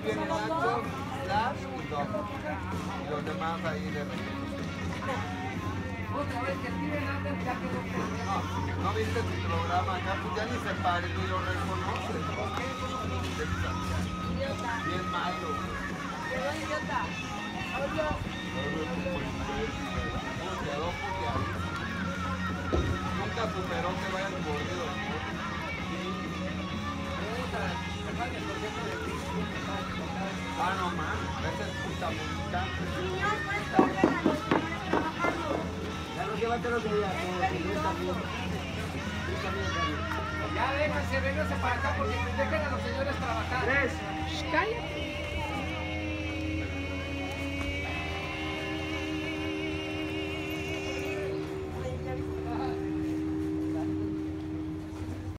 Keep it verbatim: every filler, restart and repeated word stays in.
viene Nacho, Flash y Doc. Y los demás ahí de repente. Otra vez que tiren antes ya que No, no viste tu programa acá, pues ya ni se pare ni lo reconoces. Bien malo. Quedó idiota. Odio. Quedó puteadísimo. Nunca superó que vayan corrido. Ah, no más, ese es puta mexicano. Niños, pues corren a los señores trabajando. Ya no llévatelo de ella, que no está bien. ya déjense, vénganse para acá porque dejen a los señores trabajar. Tres. Cállate.